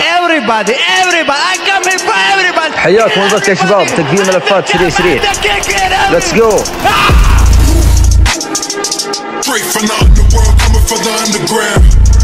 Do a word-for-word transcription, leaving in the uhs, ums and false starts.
everybody everybody I come here for everybody. حياكم الله يا شباب، تقديم ملفات سريع سريع. Let's go. Straight from the underworld, coming from the underground.